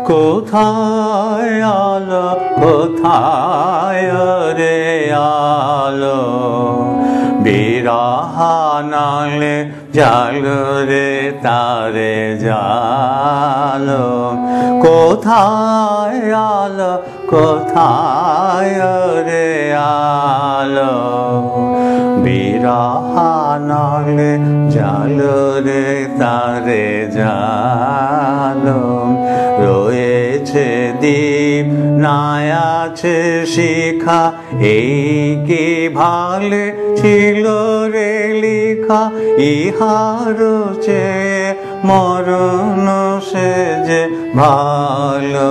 কোথায় আলো কোথায় রে আলো বিরহ নালে জালো রে তারে জালো কোথায় আলো কোথায় রে আলো বিরহ নালে জালো রে তারে জালো রয়েছে দ্বীপ নাই আছে শিখা এই কি ভালে ছিল রে লিখা ইহার চেয়ে মরণ সে যে ভালো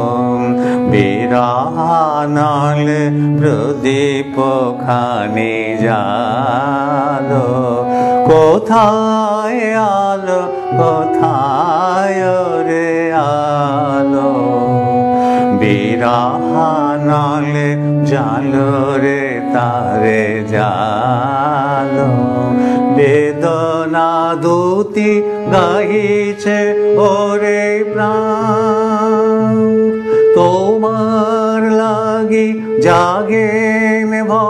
বিরহ নালে প্রদীপ খানি জালো কোথায় আলো কোথায় রে আলো বিরহ নালে জালো রে তারে জালো বেদনা দুতি গাইছে ওরে প্রাণ তোমার লাগি জাগেন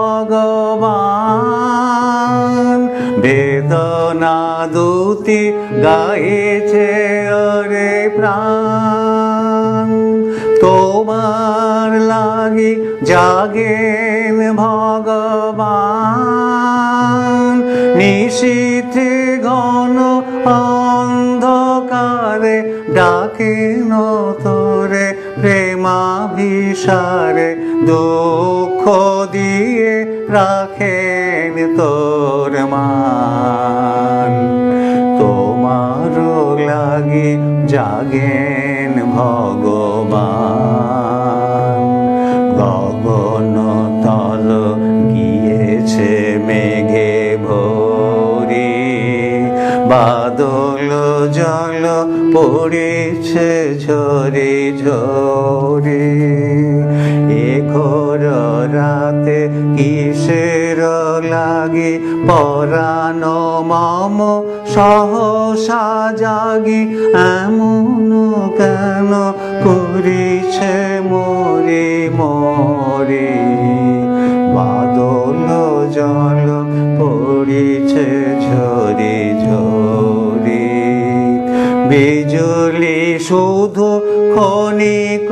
ভগবান বেদনা দুতি গাইছে ওরে প্রাণ তোমার লাগি জাগেন ভগবান নিশীথে ঘন অন্ধকারে ডাকেন তোরে প্রেমাভিসারে দুঃখ দিয়ে রাখেন তোর মান তোমার লাগি জাগেন ভগবান গগন তল গিয়েছে মেঘে ভরি বাদল জল পড়েছে ঝরে ঝরে এ ঘোর রাতে কিসের লাগি পরাণ মম সহসা জাগি এমন কেন করিছে মরে মরে বাদল জল পড়িছে ঝরে ঝরে বিজুলি শুধু ক্ষণিক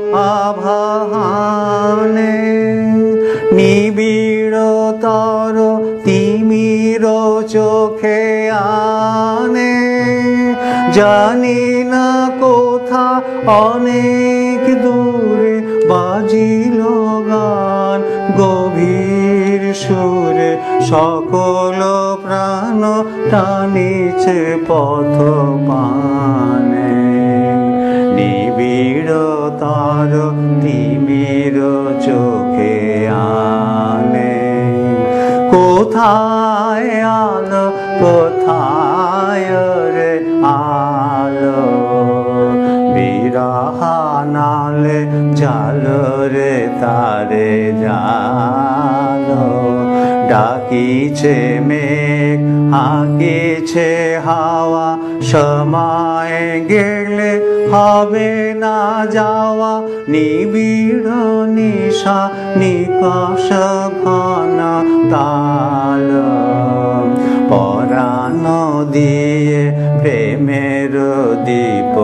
আভানে নিবিড়তর তিমির চোখে আনে জানি না কোথা অনেক দূরে বাজিল গান গভীর সুরে সকল প্রাণ টানিছে পথ পানে নিবিড়তর তিমির চোখে আনে কোথায় আলো কোথায় রে আলো বিরহ নালে জালো রে তারে জালো ডাকিছে মেঘ হাঁকিছে হাওয়া সময় গেলে হবে না যাওয়া নিবিড় নিশা নিকষ ঘন তাল পরাণ দিয়ে প্রেমের দীপ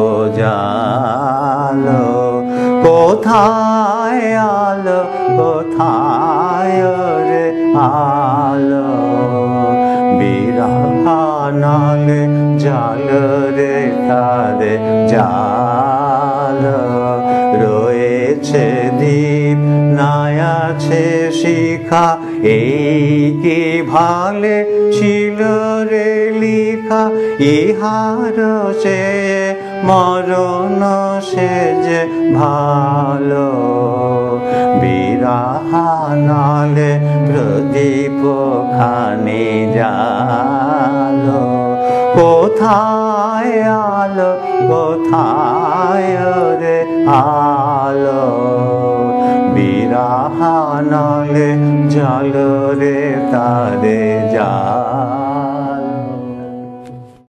জালো কোথায় আলো কোথায় রে আলো বিরহ নালে জালো রে তারে জালো রয়েছে দ্বীপ নাই আছে শিখা এই কি ভালে ছিল রে লিখা ইহার চেয়ে মরণ সে যে ভালো বিরহ নালে প্রদীপ খানি জালো কোথায় আলো কোথায় রে আলো বিরহ নালে জালো রে তারে জালো।